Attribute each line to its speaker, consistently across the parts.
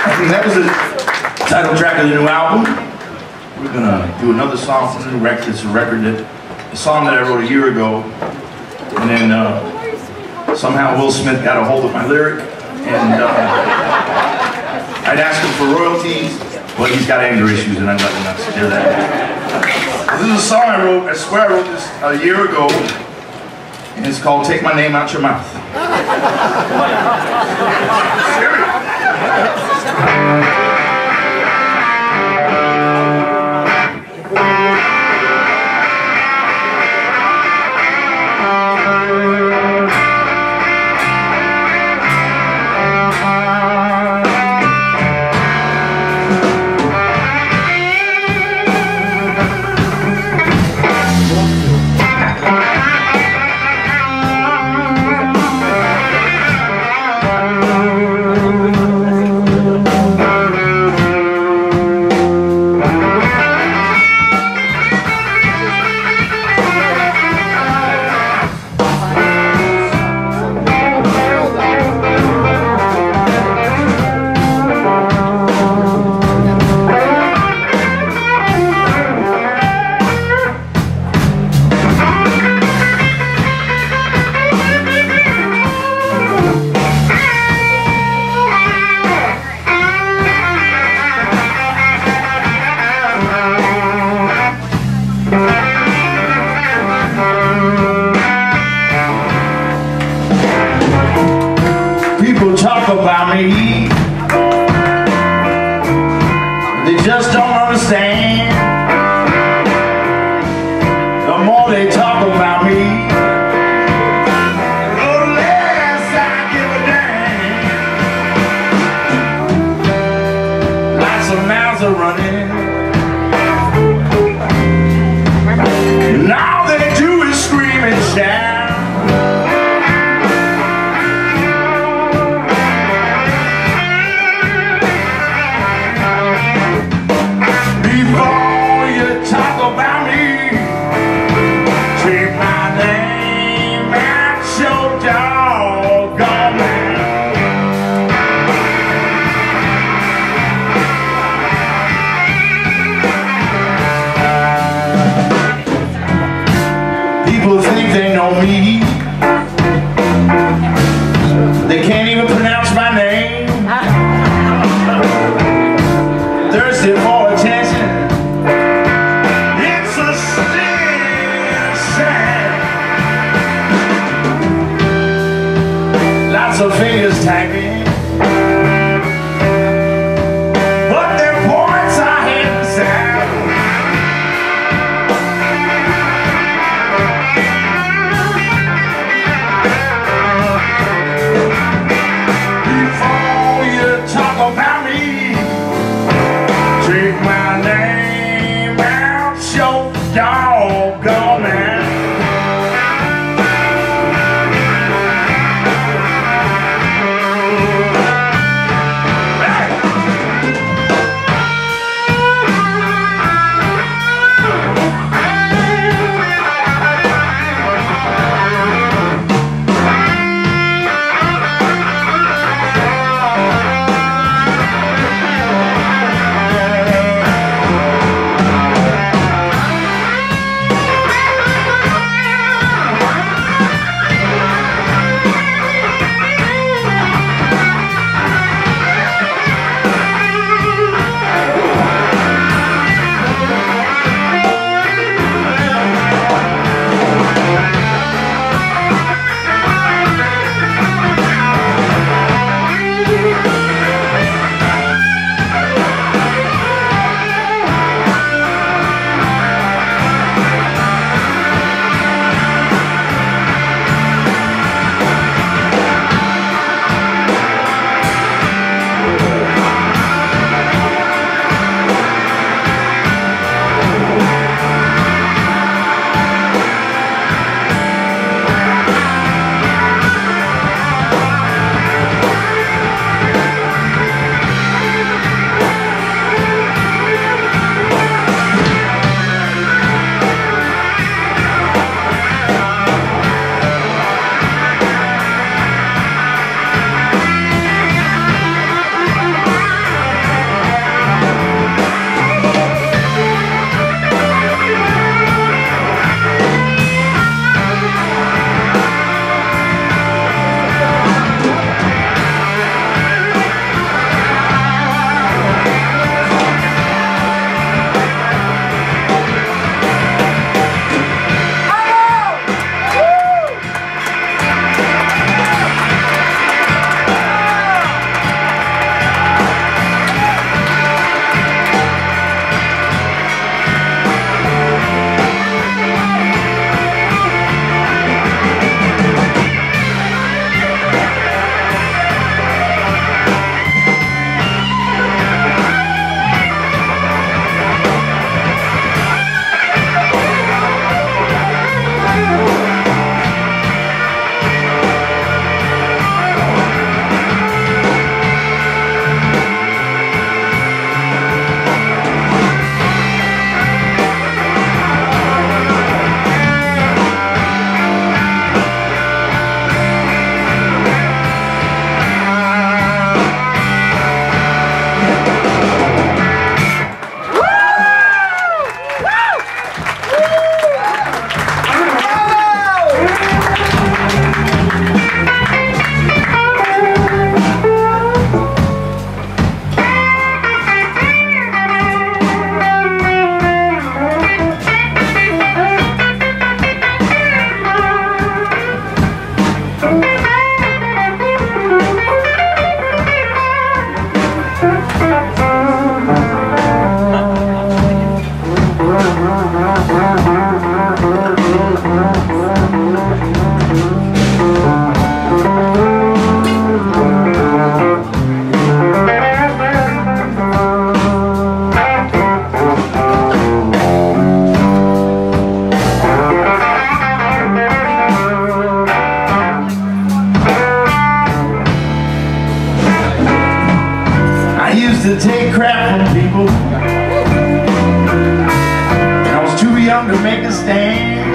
Speaker 1: And that was the title track of the new album. We're gonna do another song from the new record. It's a song that I wrote a year ago. And then somehow Will Smith got a hold of my lyric. And I'd asked him for royalties, but he's got anger issues and I'm not gonna steer that. This is a song I wrote, I swear I wrote this a year ago. And it's called Take My Name Out Your Mouth. People talk about me, they just don't understand. The more they talk about me, the less I give a damn. Lots of mouths are running, and all they do is scream and shout. People think they know me. They can't even pronounce my name. Thirsty for attention. It's a sin. Lots of fingers tagging. But their points are hidden sad. Take understand.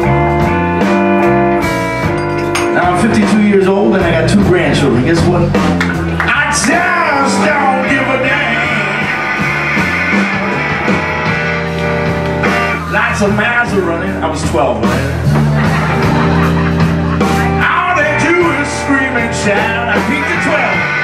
Speaker 1: Now I'm 52 years old and I got 2 grandchildren. Guess what? I just don't give a damn. Lots of miles are running. I was 12 when all they do is scream and shout. I peaked at 12.